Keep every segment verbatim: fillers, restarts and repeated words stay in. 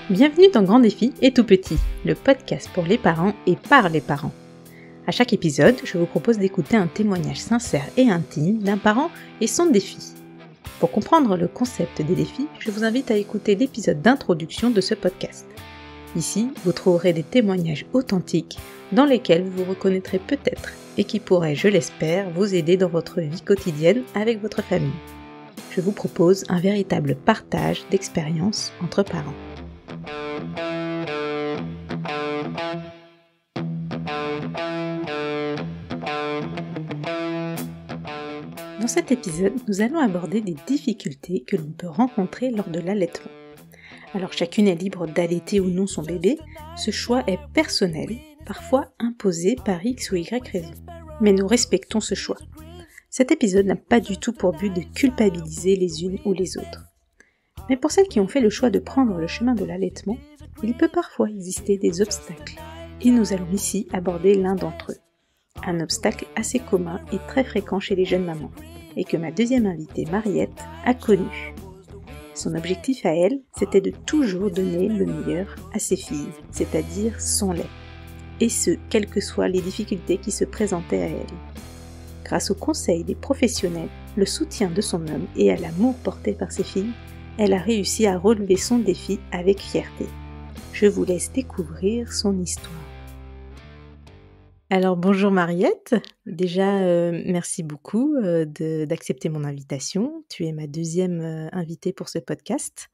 Bienvenue dans Grand Défi et Tout Petit, le podcast pour les parents et par les parents. À chaque épisode, je vous propose d'écouter un témoignage sincère et intime d'un parent et son défi. Pour comprendre le concept des défis, je vous invite à écouter l'épisode d'introduction de ce podcast. Ici, vous trouverez des témoignages authentiques dans lesquels vous vous reconnaîtrez peut-être et qui pourraient, je l'espère, vous aider dans votre vie quotidienne avec votre famille. Je vous propose un véritable partage d'expériences entre parents. Dans cet épisode, nous allons aborder des difficultés que l'on peut rencontrer lors de l'allaitement. Alors chacune est libre d'allaiter ou non son bébé, ce choix est personnel, parfois imposé par X ou Y raison. Mais nous respectons ce choix. Cet épisode n'a pas du tout pour but de culpabiliser les unes ou les autres. Mais pour celles qui ont fait le choix de prendre le chemin de l'allaitement, il peut parfois exister des obstacles. Et nous allons ici aborder l'un d'entre eux. Un obstacle assez commun et très fréquent chez les jeunes mamans, et que ma deuxième invitée, Mariette, a connu. Son objectif à elle, c'était de toujours donner le meilleur à ses filles, c'est-à-dire son lait. Et ce, quelles que soient les difficultés qui se présentaient à elle. Grâce au conseil des professionnels, le soutien de son homme et à l'amour porté par ses filles, elle a réussi à relever son défi avec fierté. Je vous laisse découvrir son histoire. Alors bonjour Mariette, déjà euh, merci beaucoup euh, de, d'accepter mon invitation. Tu es ma deuxième euh, invitée pour ce podcast.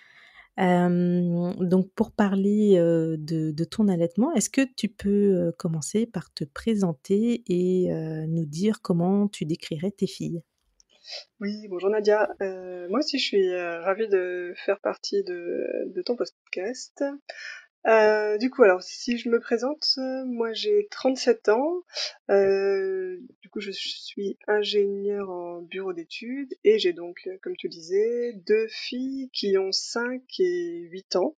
Euh, donc pour parler euh, de, de ton allaitement, est-ce que tu peux euh, commencer par te présenter et euh, nous dire comment tu décrirais tes filles? Oui, bonjour Nadia. Euh, moi aussi, je suis euh, ravie de faire partie de, de ton podcast. Euh, du coup, alors, si je me présente, euh, moi j'ai trente-sept ans. Euh, du coup, je suis ingénieure en bureau d'études et j'ai donc, euh, comme tu disais, deux filles qui ont cinq et huit ans.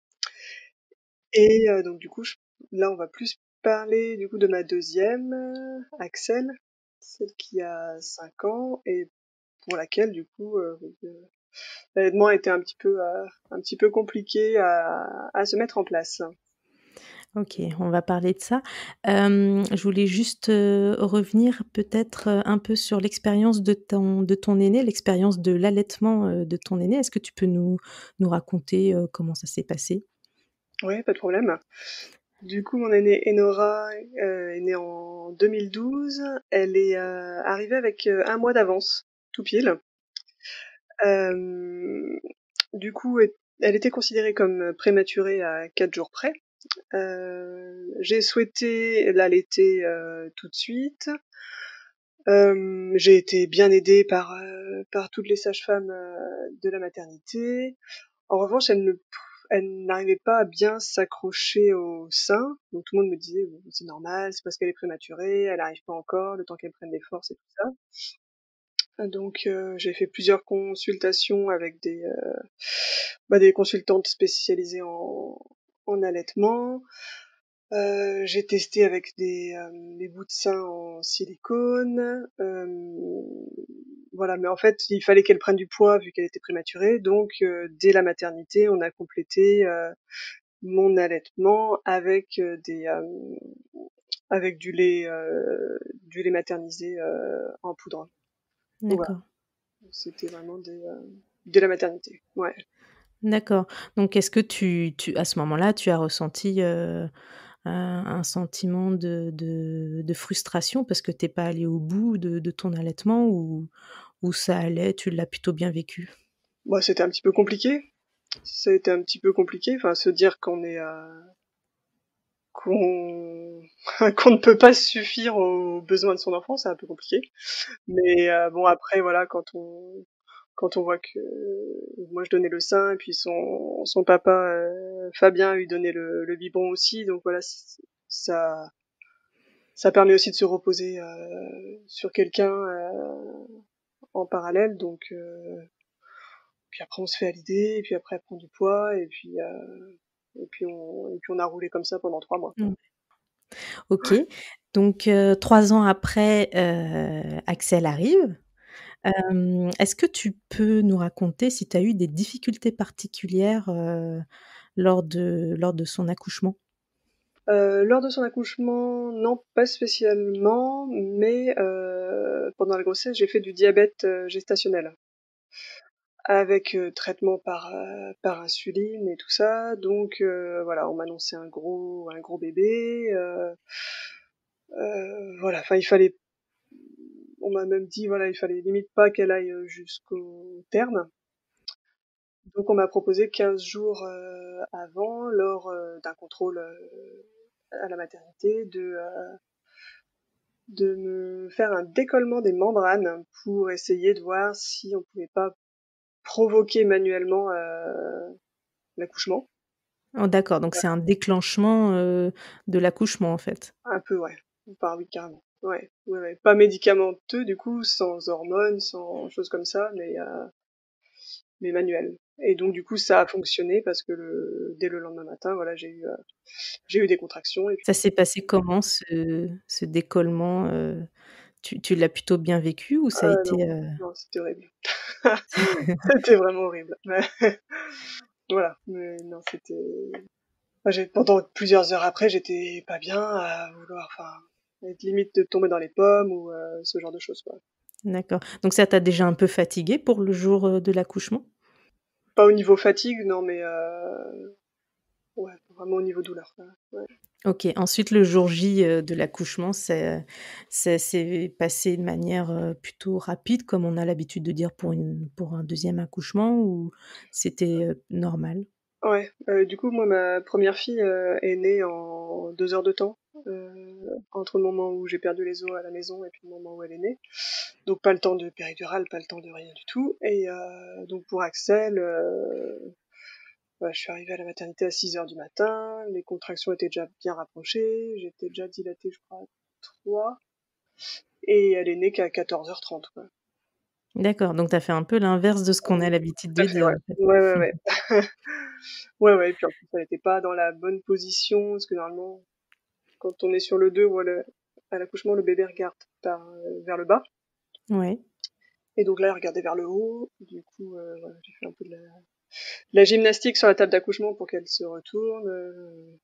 Et euh, donc, du coup, je- là, on va plus parler du coup de ma deuxième, euh, Axel, celle qui a cinq ans et pour laquelle, du coup, euh, l'allaitement était un petit peu, euh, un petit peu compliqué à, à se mettre en place. Ok, on va parler de ça. Euh, je voulais juste euh, revenir peut-être euh, un peu sur l'expérience de ton, de ton aîné, l'expérience de l'allaitement euh, de ton aîné. Est-ce que tu peux nous, nous raconter euh, comment ça s'est passé? Oui, pas de problème. Du coup, mon aînée Enora euh, est née en deux mille douze. Elle est euh, arrivée avec euh, un mois d'avance, tout pile. Euh, du coup, et- elle était considérée comme prématurée à quatre jours près. Euh, j'ai souhaité l'allaiter euh, tout de suite. Euh, j'ai été bien aidée par, euh, par toutes les sages-femmes euh, de la maternité. En revanche, elle ne, elle n'arrivait pas à bien s'accrocher au sein. Donc tout le monde me disait, bon, c'est normal, c'est parce qu'elle est prématurée, elle n'arrive pas encore, le temps qu'elle prenne des forces et tout ça. Donc euh, j'ai fait plusieurs consultations avec des, euh, bah, des consultantes spécialisées en, en allaitement. Euh, j'ai testé avec des, euh, des bouts de sein en silicone. Euh, voilà, mais en fait, il fallait qu'elle prenne du poids vu qu'elle était prématurée. Donc, euh, dès la maternité, on a complété euh, mon allaitement avec euh, des euh, avec du lait euh, du lait maternisé euh, en poudre. Donc voilà, D'accord. c'était vraiment des, euh, de la maternité. Ouais. D'accord. Donc est-ce que tu tu à ce moment-là, tu as ressenti, heu, un un sentiment de de de frustration parce que tu es pas allé au bout de de ton allaitement ou ou ça allait, tu l'as plutôt bien vécu? Bon, c'était un petit peu compliqué. Ça a été un petit peu compliqué. Enfin, se dire qu'on est euh, qu'on qu'on ne peut pas suffire aux besoins de son enfant, c'est un peu compliqué. Mais euh, bon, après, voilà, quand on quand on voit que moi je donnais le sein et puis son son papa euh, Fabien lui donnait le, le biberon aussi, donc voilà, c- ça ça permet aussi de se reposer euh, sur quelqu'un euh, en parallèle. Donc euh, puis après on se fait à l'idée, et puis après elle prend du poids, et puis euh, et puis on et puis on a roulé comme ça pendant trois mois. Mmh. OK. Donc heu, trois ans après, heu, Axel arrive. Hem, est-ce que tu peux nous raconter si tu as eu des difficultés particulières, heu lors de lors de son accouchement? Heu, lors de son accouchement, non, pas spécialement, mais heu, pendant la grossesse, j'ai fait du diabète, heu, gestationnel. Avec, heu, traitement par, heu, par insuline et tout ça, donc heu, voilà, on m'a annoncé un gros un gros bébé, heu heu, voilà, enfin il fallait on m'a même dit, voilà, il fallait limite pas qu'elle aille, heu, jusqu'au terme. Donc on m'a proposé quinze jours, heu, avant, lors, heu, d'un contrôle, heu, à la maternité, de, heu, de me faire un décollement des membranes pour essayer de voir si on pouvait pas provoquer manuellement, heu, l'accouchement. Oh d'accord, donc c'est un déclenchement, heu, de l'accouchement, en fait? Un peu, ouais. Enfin oui, carrément. Ouais, ouais, ouais. Pas médicamenteux du coup, sans hormones, sans choses comme ça, mais heu, mais manuel. Et donc du coup, ça a fonctionné parce que le dès le lendemain matin, voilà, j'ai eu, heu, j'ai eu des contractions et puis Ça s'est passé comment ce ce décollement, heu? Tu tu l'as plutôt bien vécu ou ça a heu, non, été, heu non, c'était horrible. C'était vraiment horrible. Ouais. Voilà, mais non, c'était enfin, j'ai pendant plusieurs heures après, j'étais pas bien à vouloir enfin, être limite de tomber dans les pommes ou heu, ce genre de choses, quoi. D'accord, donc ça t'a déjà un peu fatiguée pour le jour, heu, de l'accouchement? Pas au niveau fatigue, non, mais heu, ouais, vraiment au niveau douleur, quoi. Ouais. OK, ensuite le jour J, heu, de l'accouchement, c'est ça s'est passé de manière, heu, plutôt rapide comme on a l'habitude de dire pour une pour un deuxième accouchement ou c'était, heu, normal? Ouais, heu, du coup, moi, ma première fille, heu, est née en deux heures de temps, heu, entre le moment où j'ai perdu les os à la maison et puis le moment où elle est née. Donc pas le temps de péridurale, pas le temps de rien du tout. Et heu, donc pour Axel, heu, bah, je suis arrivée à la maternité à six heures du matin, les contractions étaient déjà bien rapprochées, j'étais déjà dilatée, je crois, à trois, et elle est née qu'à quatorze heures trente, quoi. D'accord, donc tu as fait un peu l'inverse de ce qu'on a l'habitude Tout à de fait, dire, ouais. en fait. Ouais, ouais, ouais. Ouais, ouais, et puis en plus, elle était pas dans la bonne position, parce que normalement, quand on est sur le dos ou à le à l'accouchement, le bébé regarde par, heu, vers le bas, Ouais. et donc là, elle regardait vers le haut. Du coup, heu, voilà, j'ai fait un peu de la de la gymnastique sur la table d'accouchement pour qu'elle se retourne, heu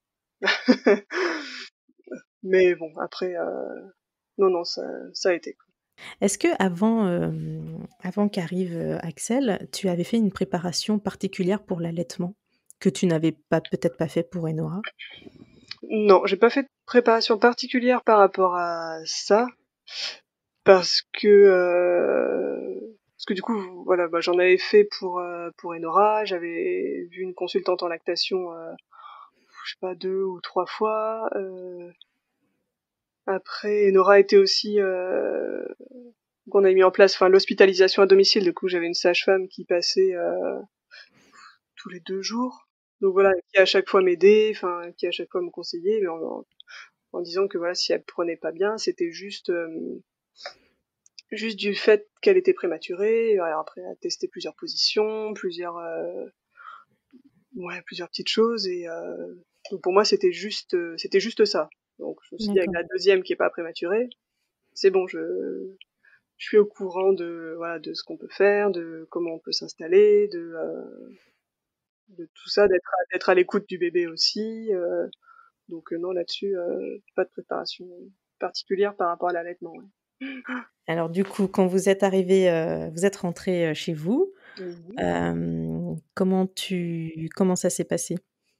mais bon, après, heu, non, non, ça ça a été, quoi. Est-ce qu'avant, hem, avant qu'arrive, heu, Axel, tu avais fait une préparation particulière pour l'allaitement? Que tu n'avais pas peut-être pas fait pour Enora? Non, j'ai pas fait de préparation particulière par rapport à ça. Parce que, heu, parce que du coup, voilà, bah, j'en avais fait pour, heu, pour Enora. J'avais vu une consultante en lactation, heu, je sais pas, deux ou trois fois. Heu, après Enora était aussi, heu, qu'on a mis en place, enfin, l'hospitalisation à domicile. Du coup, j'avais une sage-femme qui passait, heu, tous les deux jours. Donc voilà, qui à chaque fois m'aidait, enfin, qui à chaque fois me conseillait, mais en en en disant que voilà, si elle prenait pas bien, c'était juste, hem juste du fait qu'elle était prématurée. Alors après, elle a testé plusieurs positions, plusieurs, heu, ouais, plusieurs petites choses, et heu, donc pour moi, c'était juste, heu, c'était juste ça. Donc je me suis dit avec D'accord, la deuxième qui est pas prématurée, c'est bon, je je suis au courant de, voilà, de ce qu'on peut faire, de comment on peut s'installer, de, heu, de tout ça, d'être à d'être à l'écoute du bébé aussi, heu, donc heu, non, là-dessus, heu, pas de préparation particulière par rapport à l'allaitement, ouais. alors du coup, quand vous êtes arrivés, heu, vous êtes rentrés, heu, chez vous, Oui. hem, comment tu comment ça s'est passé?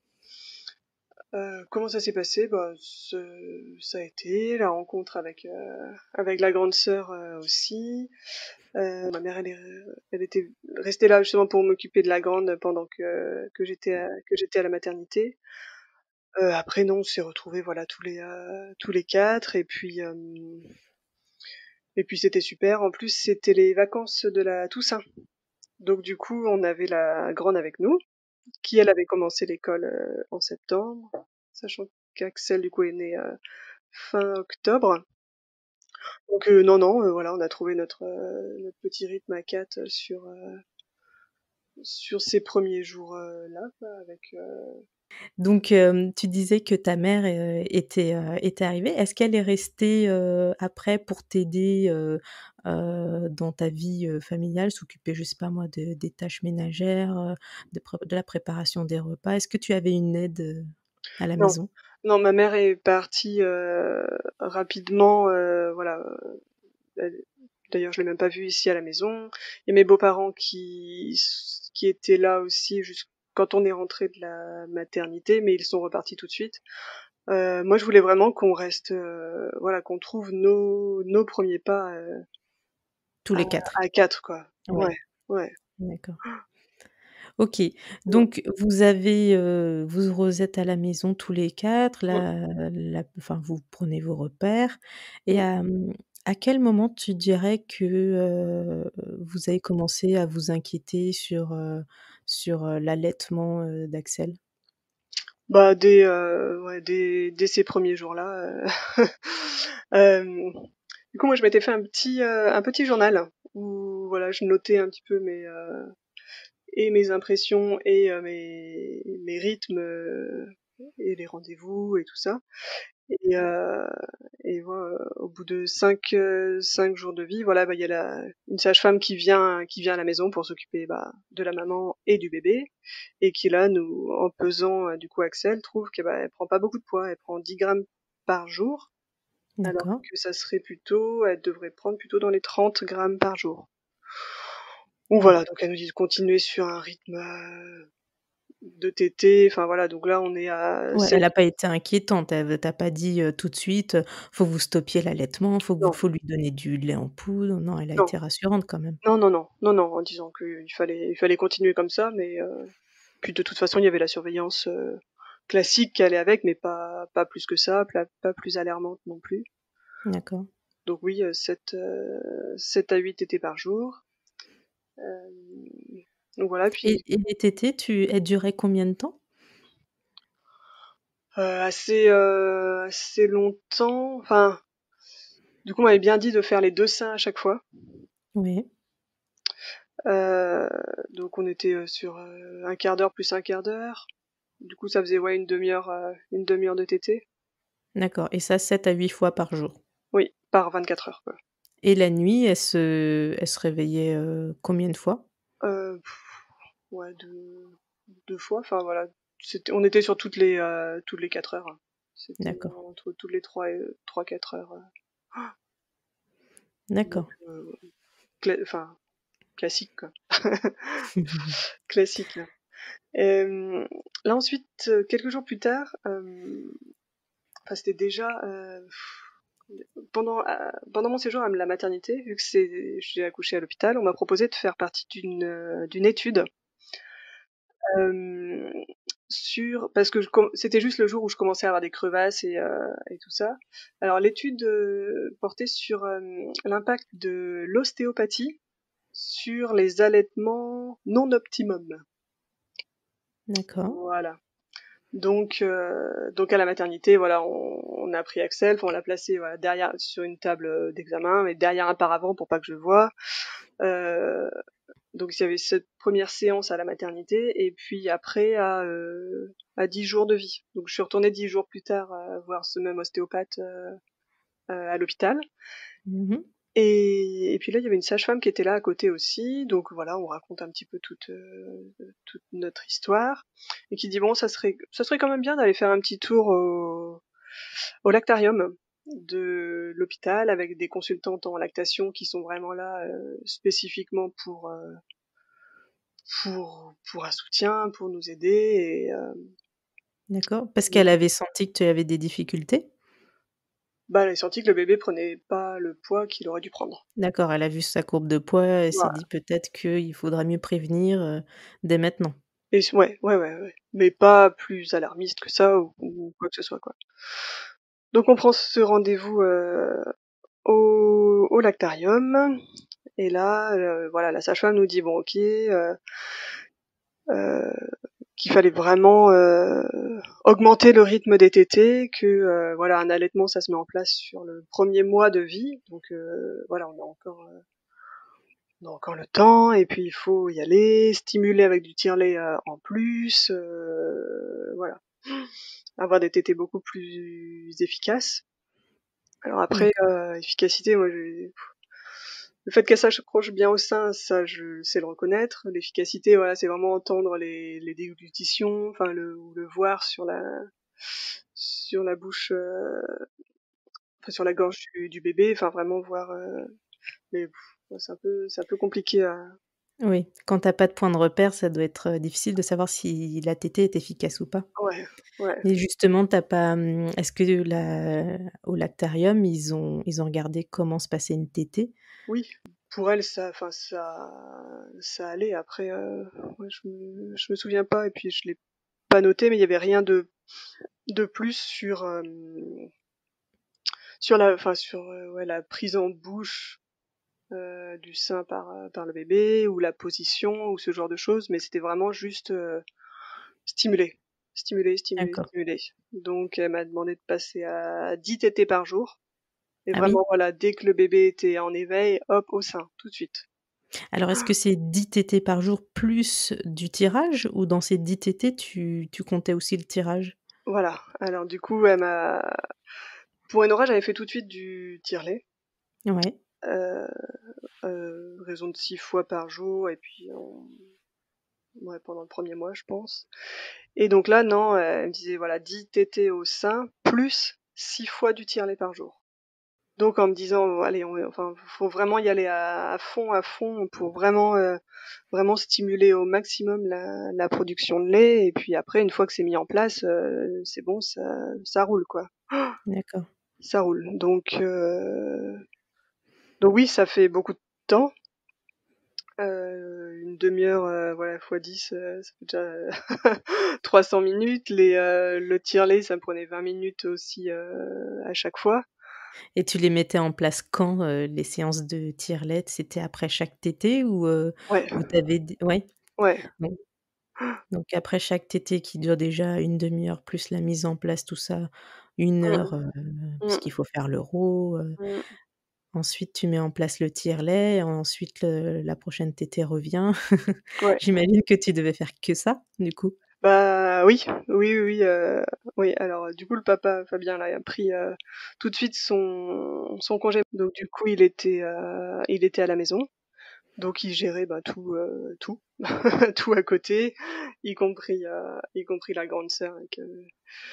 Heu, comment ça s'est passé? Bah, ce ça a été la rencontre avec, heu, avec la grande sœur, heu, aussi. Heu, ma mère, elle est elle était restée là justement pour m'occuper de la grande pendant que que j'étais à que j'étais à la maternité. Heu, après non, on s'est retrouvés, voilà, tous les, heu, tous les quatre, et puis, hem et puis c'était super. En plus, c'était les vacances de la Toussaint. Donc du coup, on avait la grande avec nous, qui elle avait commencé l'école, heu, en septembre, sachant qu'Axel du coup est né, heu, fin octobre. Donc heu, non, non, heu, voilà, on a trouvé notre, heu, notre petit rythme à quatre sur, heu, sur ces premiers jours, heu, là, quoi, avec, heu Donc, hem, tu disais que ta mère, heu, était, heu, était arrivée. Est-ce qu'elle est restée, heu, après pour t'aider, heu heu, dans ta vie, heu, familiale, s'occuper, je sais pas moi, de des tâches ménagères, heu, de pré de la préparation des repas? Est-ce que tu avais une aide, heu, à la Non, maison? non, ma mère est partie, heu, rapidement, heu, voilà, heu, elle d'ailleurs, je l'ai même pas vue ici à la maison. Il y a mes beaux-parents qui s qui étaient là aussi jusqu quand on est rentrés de la maternité, mais ils sont repartis tout de suite. Heu, moi, je voulais vraiment qu'on reste, heu, voilà, qu'on trouve nos nos premiers pas, heu, Tous à les quatre. à quatre quoi. Ouais, Ouais, ouais, d'accord. OK, ouais, donc vous avez, heu, vous vous êtes à la maison tous les quatre, mmh, la la enfin, vous prenez vos repères et mmh. hem, à quel moment tu dirais que, heu, vous avez commencé à vous inquiéter sur, heu, sur, heu, l'allaitement, heu, d'Axel? Bah, dès, heu, ouais, dès dès ces premiers jours-là, heu, hem, du coup, moi, je m'étais fait un petit, heu, un petit journal où voilà, je notais un petit peu mes, heu et mes impressions et heu, mes mes rythmes, heu et les rendez-vous et tout ça et heu et voi au bout de cinq heu, cinq jours de vie, voilà, bah, il y a la une sage-femme qui vient qui vient à la maison pour s'occuper, bah, de la maman et du bébé et qui là nous en pesant, heu, du coup Axel trouve que, bah, elle prend pas beaucoup de poids, elle prend dix grammes par jour alors D'accord, que ça serait plutôt elle devrait prendre plutôt dans les trente grammes par jour. Donc ouais. voilà, donc elle nous dit de continuer sur un rythme, heu, de tétée, enfin voilà, donc là on est à Ouais, sept. elle a pas été inquiétante, elle v t'a pas dit, heu, tout de suite, heu: «Faut que vous stoppiez l'allaitement, faut que vous Non, faut lui donner du lait en poudre». Non, elle a non, été rassurante quand même. non, non, non, non, non, en disant qu'il fallait il fallait continuer comme ça, mais heu, puis de toute façon il y avait la surveillance, heu, classique qui allait avec, mais pas pas plus que ça, pla pas plus alarmante non plus. D'accord. Donc oui, heu, sept, heu, sept à huit tétées par jour. Hem, donc voilà, Et puis, et les tétées, tu elles duraient combien de temps? heu, assez, heu, assez longtemps, enfin, du coup on m'avait bien dit de faire les deux seins à chaque fois. Oui. Heu, donc on était, heu, sur, heu, un quart d'heure plus un quart d'heure. Du coup ça faisait, ouais, une demi heure, heu, une demi heure de tétée. D'accord et ça sept à huit fois par jour? Oui, par vingt-quatre heures, quoi. Et la nuit, elle se elle se réveillait, heu, combien de fois? Heu, ouais, deux deux fois, enfin voilà, c'était on était sur toutes les, heu, toutes les quatre heures, hein. C'était D'accord, entre toutes les trois et trois quatre heures, heu, donc d'accord. heu, cla enfin classique, quoi. Classique, là. Hem, là ensuite, heu, quelques jours plus tard, hem, enfin c'était déjà, heu, pendant, heu, pendant mon séjour à la maternité, vu que c'est j'ai accouché à l'hôpital, on m'a proposé de faire partie d'une, heu, d'une étude, hem, sur parce que je com c'était juste le jour où je commençais à avoir des crevasses et heu et tout ça. Alors l'étude, heu, portait sur, hem, l'impact de l'ostéopathie sur les allaitements non optimums. D'accord. Voilà. Donc heu, donc à la maternité, voilà, on on a pris Axel, enfin on l'a placé, voilà, derrière sur une table, heu, d'examen, mais derrière un paravent pour pas que je le voie. Heu, donc il y avait cette première séance à la maternité et puis après à, heu, à dix jours de vie. Donc je suis retournée dix jours plus tard, heu, voir ce même ostéopathe, heu heu, à l'hôpital Mmh mh. et et puis là, il y avait une sage-femme qui était là à côté aussi. Donc voilà, on raconte un petit peu toute, heu, toute notre histoire et qui dit: «Bon, ça serait ça serait quand même bien d'aller faire un petit tour au au lactarium de l'hôpital avec des consultantes en lactation qui sont vraiment là, heu, spécifiquement pour, heu, pour pour un soutien, pour nous aider» et heu, D'accord, parce qu'elle voilà. avait senti que tu avais des difficultés? Bah, elle a senti que le bébé prenait pas le poids qu'il aurait dû prendre. D'accord, elle a vu sa courbe de poids, elle s'est Voilà dit peut-être qu'il faudra mieux prévenir, heu, dès maintenant. et s ouais, ouais, ouais, ouais, mais pas plus alarmiste que ça ou ou quoi que ce soit, quoi. Donc on prend ce rendez-vous, heu, au au lactarium et là, heu, voilà, la sage-femme nous dit: «Bon OK, heu heu, qu'il fallait vraiment, heu, augmenter le rythme des tétées, que, heu, voilà, un allaitement ça se met en place sur le premier mois de vie». Donc heu, voilà, on est encore, heu on a encore le temps, et puis il faut y aller, stimuler avec du tire-lait euh, en plus, euh, voilà. Avoir des tétés beaucoup plus efficaces. Alors après, D'accord. euh, efficacité, moi, j'ai- le fait qu'elle s'accroche bien au sein, ça, je sais le reconnaître. L'efficacité, voilà, c'est vraiment entendre les, les déglutitions, enfin, le, ou le voir sur la, sur la bouche, euh, enfin, sur la gorge du, du bébé, enfin, vraiment voir, euh, mais pff, c'est un peu, c'est un peu compliqué à, Oui, quand tu as pas de point de repère, ça doit être, heu, difficile de savoir si la tétée est efficace ou pas. ouais, ouais, Mais justement, tu as pas, mmh, est-ce que la au lactarium, ils ont ils ont regardé comment se passait une tétée? oui. Pour elle, ça, enfin, ça, ça allait. Après, euh, ouais, je me, je me souviens pas, et puis je l'ai pas noté, mais il y avait rien de, de plus sur, euh, sur la, enfin, sur, euh, ouais, la prise en bouche euh, du sein par, euh, par le bébé, ou la position, ou ce genre de choses, mais c'était vraiment juste euh, stimuler, stimuler, stimuler, D'accord. stimuler. Donc elle m'a demandé de passer à dix tétées par jour, et Ah oui? vraiment voilà, dès que le bébé était en éveil, hop, au sein, tout de suite. Alors est-ce que c'est dix tétées par jour plus du tirage ou dans ces dix tétées, tu tu comptais aussi le tirage? Voilà. Alors du coup, elle m'a, pour Enora, j'avais fait tout de suite du tire-lait, Ouais, euh, euh, raison de six fois par jour, et puis en- ouais, pendant le premier mois, je pense. Et donc là, non, elle me disait, voilà, dix tétées au sein, plus six fois du tire-lait par jour. Donc en me disant, allez, on, enfin, faut vraiment y aller à, à fond, à fond, pour vraiment, euh, vraiment stimuler au maximum la, la production de lait. Et puis après, une fois que c'est mis en place, euh, c'est bon, ça, ça roule, quoi. d'accord. Ça roule. Donc, euh, donc oui, ça fait beaucoup de temps. Euh, une demi-heure, euh, voilà, fois dix, euh, ça fait déjà euh, trois cents minutes. Les, euh, le tire-lait, ça me prenait vingt minutes aussi euh, à chaque fois. Et tu les mettais en place quand, heu, les séances de tire-lait? C'était après chaque tétée ou, heu, Ouais, ou tu avais d ouais? ouais. Donc donc après chaque tétée qui dure déjà une demi heure plus la mise en place, tout ça, une heure, Mm, heu, mm, puisqu'il faut faire le roux, heu, mm. ensuite tu mets en place le tire-lait, ensuite le la prochaine tétée revient. Ouais. J'imagine que tu devais faire que ça, du coup? Bah oui, oui, oui, oui. Euh, oui. Alors euh, du coup, le papa Fabien là, a pris euh, tout de suite son son congé. Donc du coup, il était euh, il était à la maison. Donc il gérait bah, tout euh, tout tout à côté, y compris euh, y compris la grande sœur avec euh,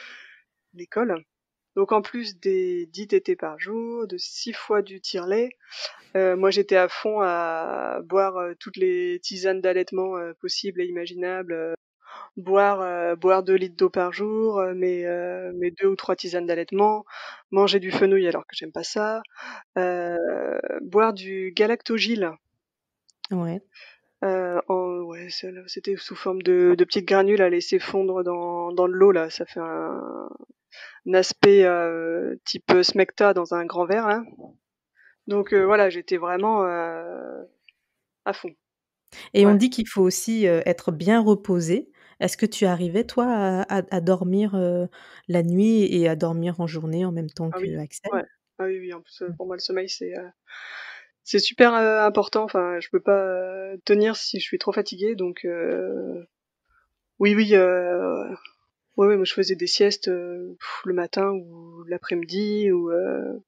l'école. Donc en plus des dix tétées par jour, de six fois du tire-lait, euh, moi j'étais à fond à boire euh, toutes les tisanes d'allaitement euh, possibles et imaginables, euh, boire euh, boire deux litres d'eau par jour, euh, mes euh, mes deux ou trois tisanes d'allaitement, manger du fenouil alors que j'aime pas ça, euh, boire du galactogyle. Ouais, Euh, en, ouais, c'est- c'était sous forme de, de petites granules à laisser fondre dans, dans de l'eau là. Ça fait un, un aspect euh, type smecta dans un grand verre là. Donc euh, voilà, j'étais vraiment euh, à fond. et on Ouais. dit qu'il faut aussi, heu, être bien reposé. Est-ce que tu arrivais toi à à à dormir, heu, la nuit et à dormir en journée en même temps Ah oui. qu'Axel? Ouais. Ah oui, oui. En plus, euh, Mmh. pour moi, le sommeil c'est euh, c'est super euh, important. Enfin, je peux pas euh, tenir si je suis trop fatiguée. Donc euh, oui, oui. Euh, ouais, ouais. Moi, je faisais des siestes euh, pff, le matin ou l'après-midi, ou euh,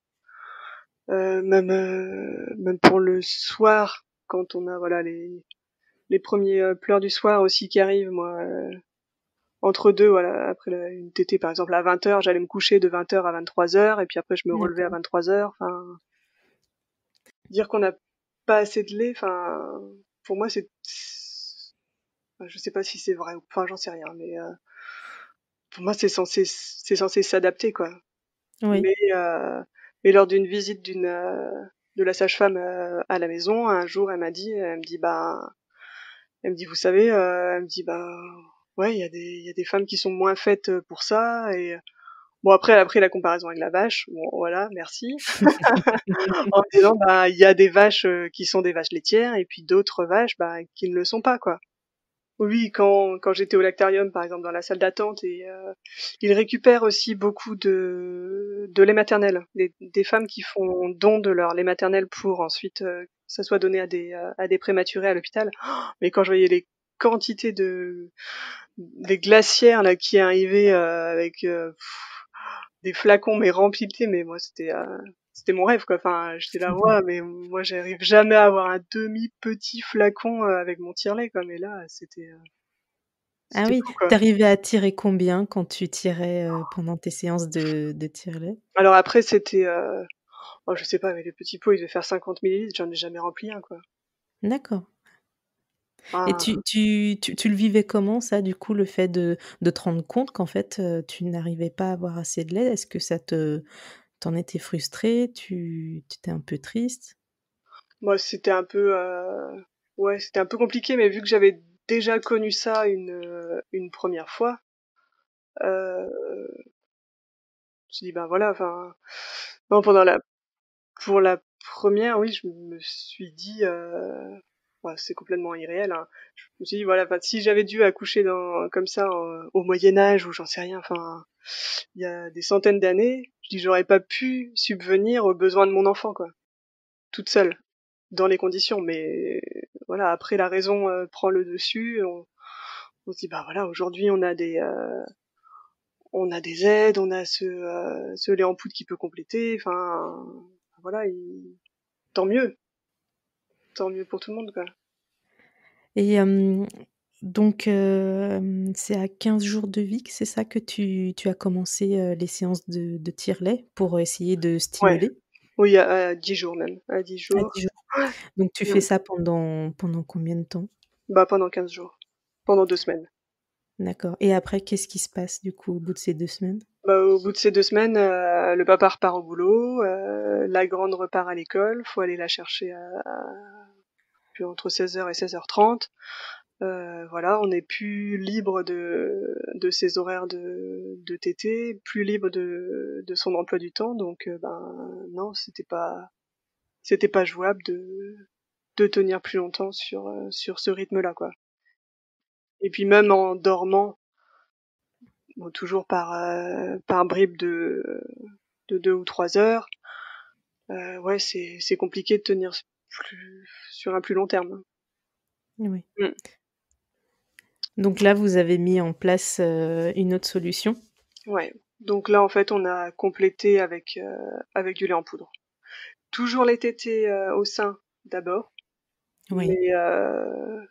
Euh, même euh, même pour le soir, quand on a voilà les les premiers euh, pleurs du soir aussi qui arrivent, moi euh, entre deux, voilà, après la, une tétée par exemple à vingt heures, j'allais me coucher de vingt heures à vingt-trois heures, et puis après je me relevais à D'accord. vingt-trois heures. Enfin, dire qu'on n'a pas assez de lait, enfin pour moi c'est, enfin, je sais pas si c'est vrai ou, enfin j'en sais rien, mais euh, pour moi c'est censé c'est censé s'adapter, quoi. Oui. Mais euh, mais lors d'une visite d'une euh, de la sage-femme euh, à la maison, un jour, elle m'a dit, elle me dit, bah, elle me dit, vous savez, euh, elle me dit, bah, ouais, il y a des, il y a des femmes qui sont moins faites pour ça. Et bon, après, elle a pris la comparaison avec la vache. Bon, voilà, merci. En me disant, bah, il y a des vaches euh, qui sont des vaches laitières, et puis d'autres vaches, bah, qui ne le sont pas, quoi. Oui, quand quand j'étais au lactarium, par exemple, dans la salle d'attente et heu, ils récupèrent aussi beaucoup de de lait maternel. Des des femmes qui font don de leur lait maternel pour ensuite, heu, que ça soit donné à des, heu, à des prématurés à l'hôpital. Mais quand je voyais les quantités de des glacières là qui arrivaient, heu, avec, heu, des flacons mais remplis de thé, mais moi c'était, heu, c'était mon rêve quoi. Enfin, j'étais là: «Waouh, mais moi j'arrive jamais à avoir un demi petit flacon, heu, avec mon tire-lait quoi», mais là, c'était, heu, Ah c'était oui, fou quoi. tu arrivais à tirer combien quand tu tirais, heu, pendant tes séances de de tire-lait? Alors après c'était, heu, oh je sais pas, mais les petits pots, ils devaient faire cinquante millilitres, j'en ai jamais rempli un quoi. D'accord. Et tu Enfin, tu tu tu le vivais comment ça, du coup, le fait de de te rendre compte qu'en fait, heu, tu n'arrivais pas à avoir assez de lait? Est-ce que ça te tu en étais frustrée? Tu tu étais un peu triste? moi c'était un peu, heu, ouais, c'était un peu compliqué, mais vu que j'avais déjà connu ça une, heu, une première fois, heu, je me suis dit: «Ben voilà», enfin, non, pendant la pour la première, oui, je me suis dit, heu, bah, c'est complètement irréel, hein. Je me suis dit: «Voilà, enfin, si j'avais dû accoucher dans comme ça, heu, au Moyen Âge ou j'en sais rien, enfin, il y a des centaines d'années, je dis j'aurais pas pu subvenir aux besoins de mon enfant, quoi, toute seule, dans les conditions». Mais voilà, après la raison, heu, prend le dessus, on on se dit: «Bah, voilà, aujourd'hui on a des, heu, on a des aides, on a ce, heu, ce lait en poudre qui peut compléter», enfin, voilà, il tant mieux, tant mieux pour tout le monde, quoi. Et hem, donc hem, c'est à quinze jours de vie que c'est ça que tu tu as commencé, heu, les séances de de tire-lait pour essayer de Ouais, stimuler? oui, à à dix jours même, à dix À jours. dix jours. Donc tu fais Mmh. ça pendant pendant combien de temps? Bah, pendant quinze jours, pendant deux semaines. D'accord, et après qu'est-ce qui se passe du coup au bout de ces deux semaines? Bah, au bout de ces deux semaines, heu, le papa repart au boulot, heu, la grande repart à l'école, faut aller la chercher à à puis entre seize heures et seize heures trente. Heu, voilà, on n'est plus libre de de ses horaires de de tété, plus libre de de son emploi du temps, donc heu, ben, non, c'était pas c'était pas jouable de de tenir plus longtemps sur, heu, sur ce rythme-là, quoi. Et puis même en dormant, bon, toujours par, heu, par bribes de de deux ou trois heures, heu, ouais, c'est c'est compliqué de tenir s plus sur un plus long terme. Oui. Mmh. Donc là, vous avez mis en place, heu, une autre solution? Ouais. Donc là, en fait, on a complété avec, heu, avec du lait en poudre. Toujours les tétés, heu, au sein d'abord, Oui. mais heu,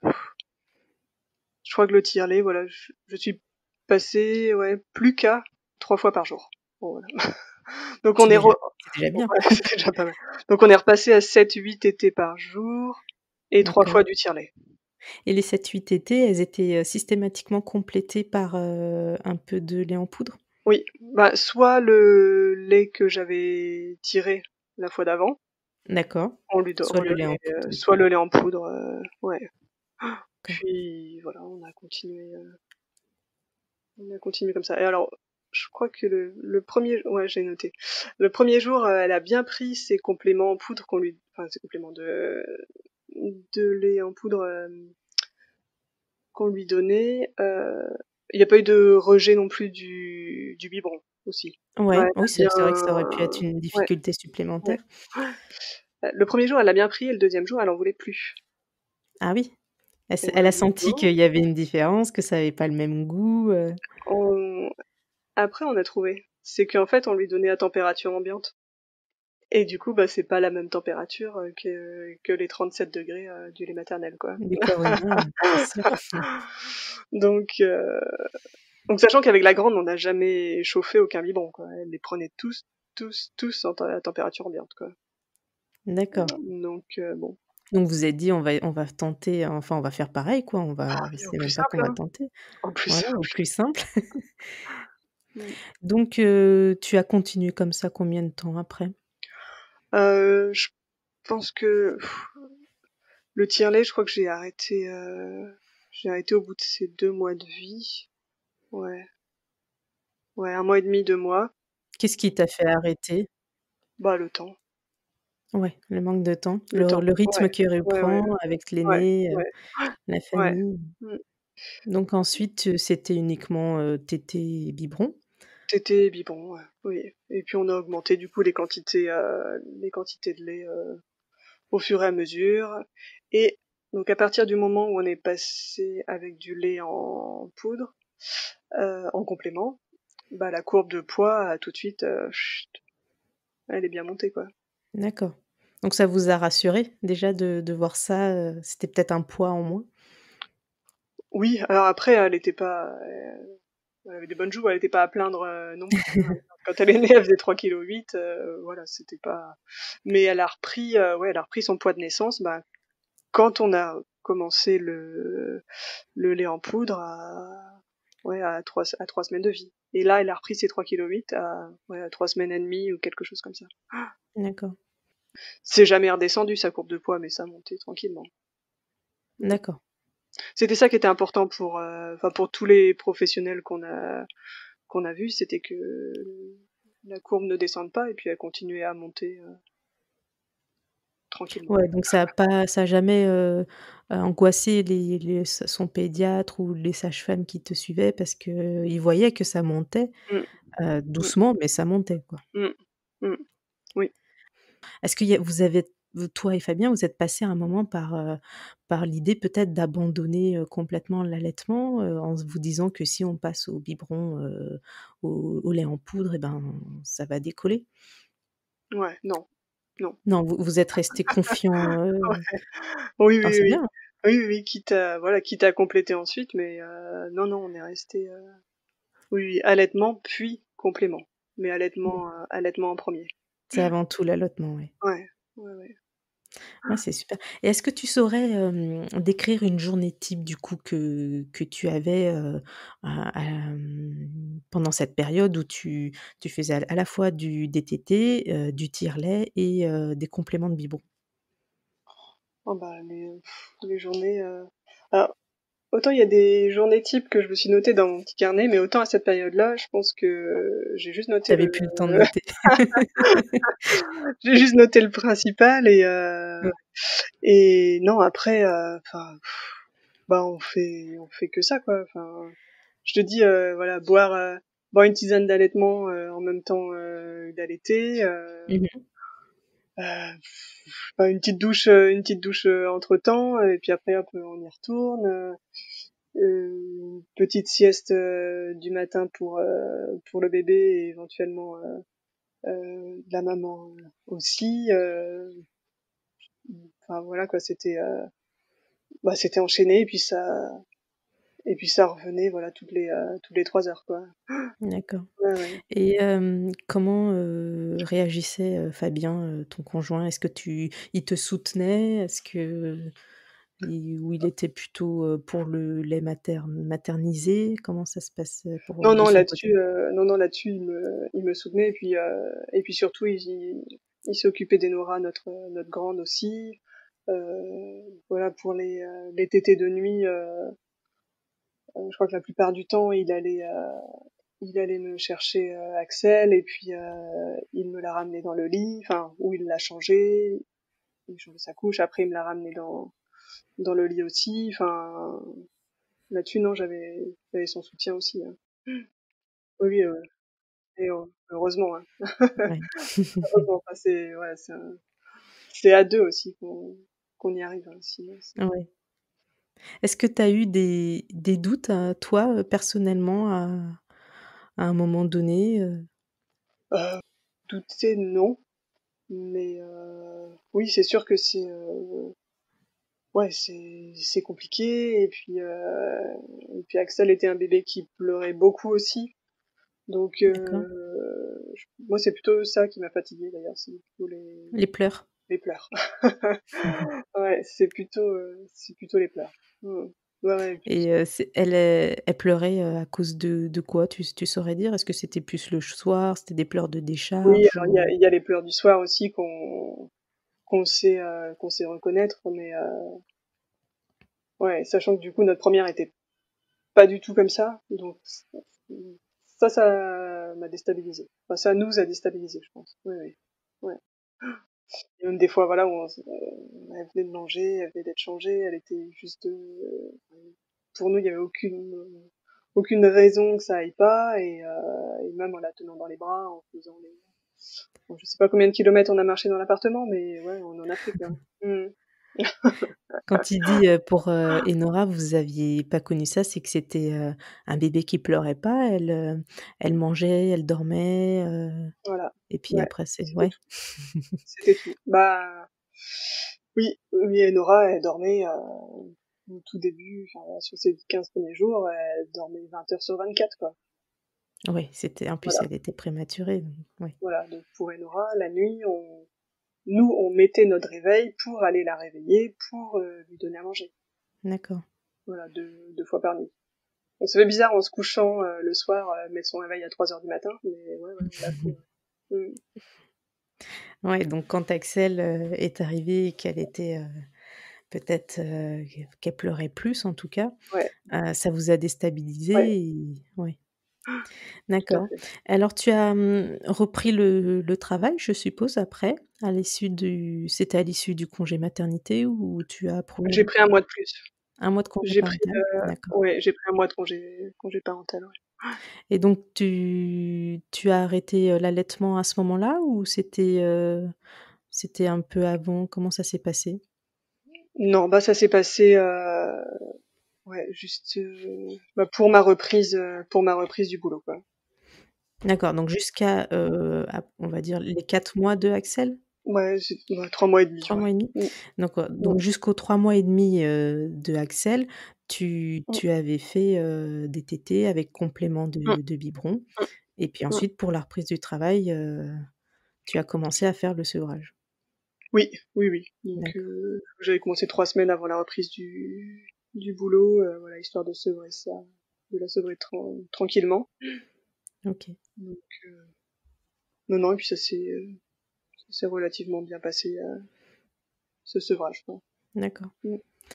je crois que le tire-lait, voilà, je je suis passée, ouais, plus qu'à trois fois par jour. Bon, voilà. Donc on C'est est déjà re c'est déjà bien. Ouais, c'était déjà pas mal. Donc on est repassé à sept huit tétés par jour et trois D'accord, fois du tire-lait. et les sept huit tétés, elles étaient, heu, systématiquement complétées par, heu, un peu de lait en poudre? Oui, bah, soit le lait que j'avais tiré la fois d'avant, D'accord. on lui don Soit le lait en redonnait, poudre, heu, oui. soit le lait en poudre, heu, ouais. D'accord. Puis voilà, on a continué, heu, on a continué comme ça. Et alors, je crois que le le premier, ouais, j'ai noté. Le premier jour, heu, elle a bien pris ses compléments en poudre qu'on lui enfin ses compléments de de lait en poudre, hem, qu'on lui donnait. Heu, il y a pas eu de rejet non plus du du biberon aussi. Ouais, Ouais, elle oui, a c'est bien c'est vrai que ça aurait pu être une ouais, difficulté ouais. supplémentaire. Heu, le premier jour, elle l'a bien pris et le deuxième jour, elle en voulait plus. Ah oui? Elle s Et on elle lui a a dit: senti «Non». qu'il y avait une différence, que ça avait pas le même goût, heu? On Après on a trouvé. C'est qu'en fait, on lui donnait à température ambiante et du coup, bah, c'est pas la même température, heu, que que les trente-sept degrés heu, du lait maternel, quoi. Du corps humain, c'est sûr. Donc heu, donc sachant qu'avec la grande, on n'a jamais chauffé aucun biberon, quoi. Elle les prenait tous, tous, tous en tem à température ambiante, quoi. D'accord. Donc heu, bon. Donc vous vous êtes dit: «On va on va tenter, enfin on va faire pareil quoi, on Ah va oui, en c'est plus même pas qu'on simple, va hein, tenter». en plus Voilà, au simple. plus simple. Mmh. Donc heu, tu as continué comme ça combien de temps après? Heu, je pense que le tire-lait, je crois que j'ai arrêté, heu, j'ai arrêté au bout de ces deux mois de vie. Ouais, ouais, un mois et demi, deux mois. Qu'est-ce qui t'a fait arrêter? Bah, le temps, Ouais, le manque de temps, le le temps. le Ouais, rythme qui ouais, ouais, reprend avec ouais, l'aîné, heu, ouais, la ouais. famille. Mmh. Donc ensuite, heu, c'était uniquement, heu, tété et biberon? Tété et biberon, ouais, oui et puis on a augmenté du coup les quantités, heu, les quantités de lait, heu, au fur et à mesure et donc à partir du moment où on est passé avec du lait en poudre, heu, en complément, bah, la courbe de poids a tout de suite, heu, elle est bien montée, quoi. D'accord. Donc ça vous a rassuré déjà de de voir ça, heu, c'était peut-être un poids en moins? Oui, alors après elle était pas, heu, elle avait des bonnes joues, elle était pas à plaindre, heu, non plus, hein. Quand elle est née, elle faisait trois kilogrammes huit, heu, voilà, c'était pas mais elle a repris, heu, ouais, elle a repris son poids de naissance, bah, quand on a commencé le le lait en poudre à ouais, à trois à trois semaines de vie et là, elle a repris ses trois kilogrammes huit à ouais, à trois semaines et demie ou quelque chose comme ça. D'accord, C'est jamais redescendu sa courbe de poids, mais ça montait tranquillement. Mmh. d'accord. C'était ça qui était important pour, heu, enfin pour tous les professionnels qu'on a qu'on a vus, c'était que la courbe ne descende pas et puis elle continuait à monter, heu, tranquillement. Ouais, donc ça a pas ça a jamais, heu, angoissé les les s son pédiatre ou les sages-femmes qui te suivaient parce qu'ils voyaient que ça montait, Mmh, heu, mmh, doucement, mais ça montait, quoi. mmh, mmh, oui. Est-ce qu'il y a vous avez vous toi et Fabien, vous êtes passés à un moment par, heu, par l'idée peut-être d'abandonner, heu, complètement l'allaitement, heu, en vous disant que si on passe au biberon, heu, au au lait en poudre et ben, ça va décoller? Ouais, non, non. Non, vous vous êtes restés confiants, heu Ouais. Oui, ah oui, c'est oui. bien. Oui, oui, oui, quitte à voilà, quitte à compléter ensuite, mais heu, non, non, on est restés, heu, oui, oui, allaitement puis complément, mais Mmh. allaitement, heu, allaitement en premier. C'est avant tout l'allaitement, oui. Ouais, ouais, ouais. Ouais, c'est super et est-ce que tu saurais, hem, décrire une journée type du coup que que tu avais, heu, à à mmh, pendant cette période où tu tu faisais à à la fois du des tétés, heu, du tire-lait et heu, des compléments de biberon? Oh bah, les les journées, heu alors autant il y a des journées types que je me suis notées dans mon petit carnet, mais autant à cette période-là, je pense que j'ai juste Tu noté avais le plus le temps de noter. j'ai juste noté le principal et heu Ouais, et non après, heu, enfin, bah, on fait on fait que ça, quoi. Enfin, je te dis, heu, voilà, boire, heu, boire une tisane d'allaitement, heu, en même temps, heu, d'allaiter, heu mmh mh. heu, je sais pas, une petite douche, heu, une petite douche, heu, entre-temps et puis après hop, on y retourne, heu heu, une petite sieste, heu, du matin pour, heu, pour le bébé et éventuellement, heu heu, la maman, heu, aussi, heu, enfin voilà quoi, c'était, heu, bah, c'était enchaîné et puis ça et puis ça revenait voilà toutes les, heu, toutes les trois heures quoi. D'accord Ouais, ouais. et hem, comment, heu, réagissait, heu, Fabien, heu, ton conjoint? Est-ce que tu il te soutenait? Est-ce que il ou il était plutôt, heu, pour le lait materne maternisé? Comment ça se passait pour, Non, heu, de non son côté? là-dessus, heu, non, non là-dessus il me il me soutenait et puis, heu et puis surtout il il il s'occupait d'Enora, notre, notre grande aussi. Heu, voilà pour les, heu, les tétés de nuit, heu heu, je crois que la plupart du temps il allait, heu, il allait me chercher, heu, Axel et puis, heu, il me l'a ramené dans le lit, enfin ou il l'a changé, il changeait sa couche, après il me l'a ramené dans dans le lit aussi, enfin là-dessus non j'avais j'avais son soutien aussi, hein. Oui, oui, heu et heu, heureusement, hein. Ouais. Heureusement, enfin c'est ouais, c'est un c'est à deux aussi qu'on qu'on y arrive, hein, sinon c'est Ouais. Est-ce que tu as eu des des doutes, heu, toi, heu, personnellement à à un moment donné, heu? heu, douter non, mais heu, oui, c'est sûr que c'est, heu, ouais, c'est c'est compliqué et puis, heu et puis Axel était un bébé qui pleurait beaucoup aussi, donc D'accord. heu, j moi, c'est plutôt ça qui m'a fatiguée d'ailleurs, c'est plutôt les Les pleurs? les pleurs. Ouais, c'est plutôt, heu, c'est plutôt les pleurs. Mmh. Ouais, ouais, et puis Et heu, c'est elle, heu, elle pleurait, heu, à cause de de quoi? Tu tu saurais dire? Est-ce que c'était plus le soir? C'était des pleurs de oui, décharge alors il y a ou? il y a les pleurs du soir aussi qu'on qu'on sait, heu, qu'on sait reconnaître, mais heu, ouais, sachant que du coup notre première était pas du tout comme ça, donc ça, ça m'a déstabilisée. Enfin, ça nous a déstabilisés, je pense. Oui, oui. Ouais. Et même des fois, voilà, où on s on elle venait de manger, elle venait d'être changée, elle était juste, heu, pour nous, il y avait aucune aucune raison que ça aille pas, et, euh, et même en la tenant dans les bras, en faisant les, bon, je sais pas combien de kilomètres on a marché dans l'appartement, mais ouais, on en a pris quoi. Mm. Quand tu dis, heu, pour, heu, Enora, vous aviez pas connu ça, c'est que c'était, heu, un bébé qui pleurait pas? Elle, heu, elle mangeait, elle dormait, heu, Voilà, et puis ouais, après c'est c'était ouais? tout, c'était tout. Bah oui, oui, et Nora, elle dormait euh, au tout début, enfin, sur ses quinze premiers jours, elle dormait vingt heures sur vingt-quatre, quoi. Oui, c'était en plus Voilà, elle était prématurée, donc ouais. voilà. Donc pour Enora, la nuit, on, nous, on mettait notre réveil pour aller la réveiller, pour euh, lui donner à manger. D'accord. Voilà, deux, deux fois par nuit. On se fait bizarre en se couchant euh, le soir, euh, mettre son réveil à trois heures du matin, mais ouais, ouais, on l'a fait. Ouais. Mm. Ouais, donc quand Axel, heu, est arrivé et qu'elle était, heu, peut-être, heu, qu'elle pleurait plus en tout cas, Ouais, heu, ça vous a ouais, déstabilisé et ouais. tout à D'accord. fait. Alors tu as, mmh, repris le le travail, je suppose, après? À l'issue du c'était à l'issue du congé maternité ou tu as J'ai prolongé? pris un mois de plus. Un mois de congé J'ai pris, parental? euh, D'accord. ouais, j'ai pris un mois de congé, congé parental. Ouais. Et donc tu tu as arrêté, heu, l'allaitement à ce moment-là ou c'était, heu, c'était un peu avant? Comment ça s'est passé? Non, bah ça s'est passé, euh, ouais, juste euh, bah, pour ma reprise, euh, pour ma reprise du boulot, quoi. D'accord, donc jusqu'à, heu, à on va dire les quatre mois de Axel? Ouais, c'est ouais, trois mois et demi, trois ouais. mois et demi? Mm, Donc heu, mm, donc jusqu'aux trois mois et demi, heu, de Axel, tu mm, tu avais fait, heu, des tétés avec complément mm, de de biberon mm, et puis mm. ensuite pour la reprise du travail, heu, tu as commencé à faire le sevrage? Oui, oui, oui. Donc D'accord, euh, j'avais commencé trois semaines avant la reprise du du boulot, euh, voilà, histoire de sevrer ça, de la sevrer tran- tranquillement. OK, Donc euh, non, non, et puis ça s'est euh, ça s'est relativement bien passé, euh, ce sevrage, quoi. d'accord. Mm.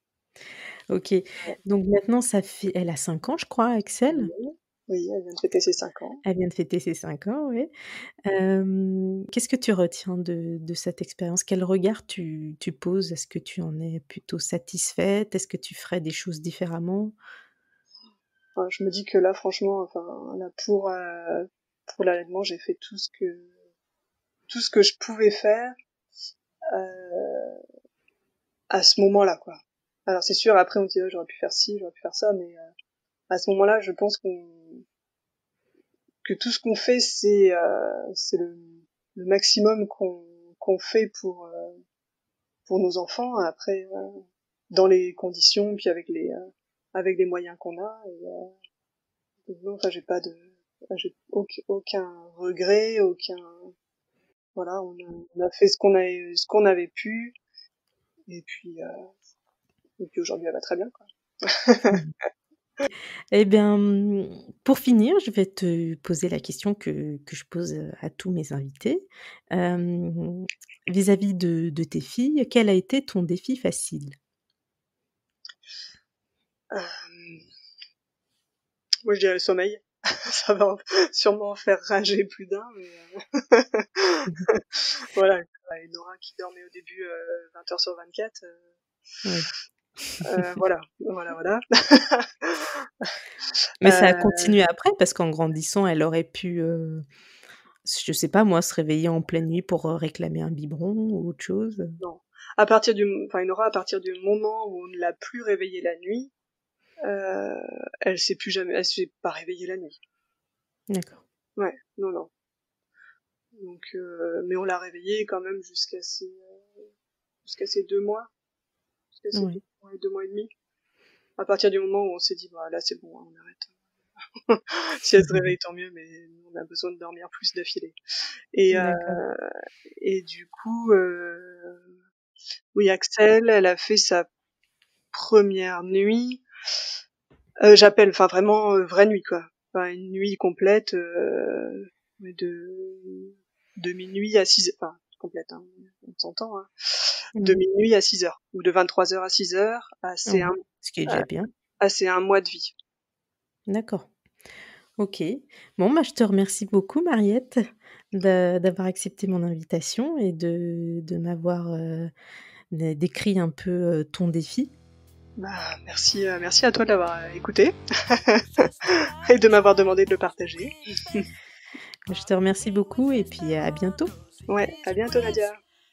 OK, donc maintenant ça fait elle a cinq ans je crois Axel? Oui, oui, elle vient de fêter ses cinq ans. Elle vient de fêter ses cinq ans, oui. Hem, qu'est-ce que tu retiens de de cette expérience? Quel regard tu tu poses? Est-ce que tu en es plutôt satisfaite? Est-ce que tu ferais des choses différemment? Enfin, je me dis que là, franchement, enfin, là, pour, euh, pour l'allaitement, j'ai fait tout ce que, tout ce que je pouvais faire, euh, à ce moment-là, quoi. Alors, c'est sûr, après, on se dit, oh, j'aurais pu faire ci, j'aurais pu faire ça, mais, euh, à ce moment-là, je pense qu'on, que tout ce qu'on fait, c'est, euh, c'est le, le maximum qu'on, qu'on fait pour, euh, pour nos enfants. Après, euh, dans les conditions, puis avec les, euh, avec les moyens qu'on a, et, euh, non, enfin, j'ai pas de, j'ai aucun, aucun regret, aucun, voilà, on a, on a fait ce qu'on a, ce qu'on avait pu, et puis, euh, et puis aujourd'hui, elle va très bien, quoi. Eh bien, mmh, pour finir, je vais te poser la question que que je pose, heu, à tous mes invités. Hem, vis-à-vis de de tes filles, quel a été ton défi facile? Euh, moi, je dirais le sommeil. Ça va en- sûrement en faire rager plus d'un, mais euh, Mmh. voilà. Et Nora qui dormait au début euh, vingt heures sur vingt-quatre. Euh, Oui. euh, voilà, voilà, voilà. Mais ça a euh, continué après parce qu'en grandissant, elle aurait pu, heu, je sais pas moi, se réveiller en pleine nuit pour, heu, réclamer un biberon ou autre chose? non. À partir du, enfin, Nora, à partir du moment où on ne l'a plus réveillée la nuit, euh, elle s'est plus jamais, elle s'est pas réveillée la nuit. D'accord. Ouais, non, non. Donc, euh, mais on l'a réveillée quand même jusqu'à ses, euh, jusqu'à ses deux mois, jusqu'à ses deux, Oui. ouais, deux mois et demi. À partir du moment où on s'est dit, bah là c'est bon, hein, on arrête. Si elle se réveille, tant mieux, mais on a besoin de dormir plus d'affilée. Et, euh, D'accord. et du coup, euh, oui, Axel, elle a fait sa première nuit. Euh, j'appelle, enfin vraiment euh, vraie nuit, quoi. Enfin, une nuit complète, euh, de de minuit à six heures, enfin complète, hein, on s'entend, hein, de Mmh. minuit à six heures ou de vingt-trois heures à six heures à ses un, Oui, ce qui est à, déjà bien. à ses un mois de vie. D'accord. OK. Bon, bah, je te remercie beaucoup Mariette de d'avoir accepté mon invitation et de de m'avoir, heu, dé décrit un peu, heu, ton défi. Bah, merci, euh, merci à toi de l'avoir écouté et de m'avoir demandé de le partager. Je te remercie beaucoup et puis à bientôt. Ouais, à bientôt Nadia.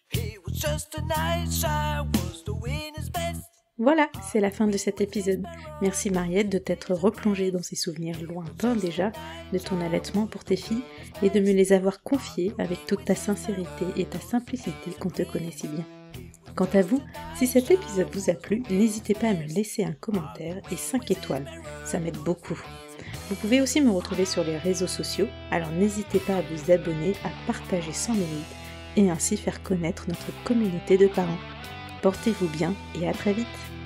Voilà, c'est la fin de cet épisode. Merci Mariette de t'être replongée dans ces souvenirs lointains déjà de ton allaitement pour tes filles et de me les avoir confiés avec toute ta sincérité et ta simplicité qu'on te connaît si bien. Quant à vous, si cet épisode vous a plu, n'hésitez pas à me laisser un commentaire et cinq étoiles, ça m'aide beaucoup. Vous pouvez aussi me retrouver sur les réseaux sociaux, alors n'hésitez pas à vous abonner, à partager sans limite et ainsi faire connaître notre communauté de parents. Portez-vous bien et à très vite.